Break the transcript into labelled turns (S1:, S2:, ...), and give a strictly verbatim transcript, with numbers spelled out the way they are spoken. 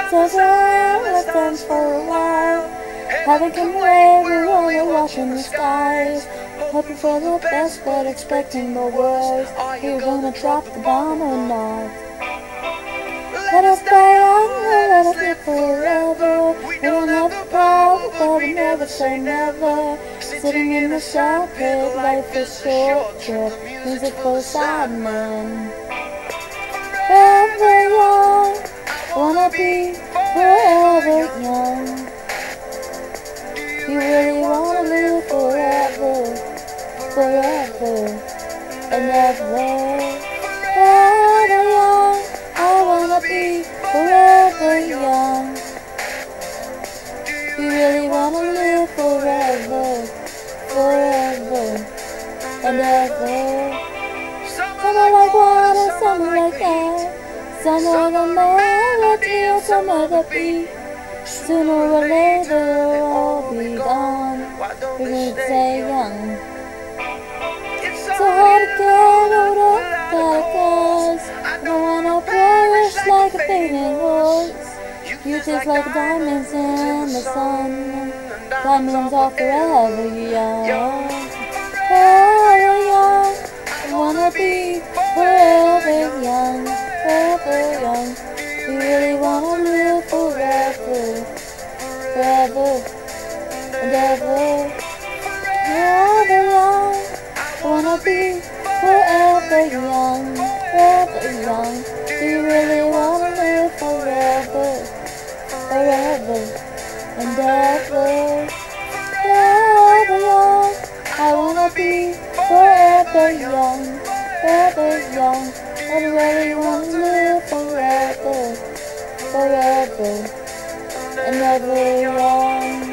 S1: So forever stands for a while. Heaven can wait, we're only watching the skies. Hoping for the best, but expecting the worst. You're gonna drop the bomb or not? Let us die young, let us live forever. We don't have the power, but we never say never. Sitting in the shop pit, life is short trip. Music for sad men. Forever young, wanna be forever young. You really wanna live forever, forever and ever. Forever young, I wanna be forever young. You really wanna live forever, forever and ever. Summer like water, summer like air. Summer the melody, or summer the beat. Sooner or later we'll all be gone. We need to stay young. So hard to get older, gotta cause I don't wanna perish like a fading horse. Youth is like diamonds in the sun. Diamonds are forever young. Forever young, I wanna be forever young, forever young. You really wanna live forever, forever and ever. Forever young, I wanna be forever young, forever young. Do you really wanna live forever, forever and ever? Forever young, I wanna be forever young, forever young. I really wanna live forever, forever and ever young.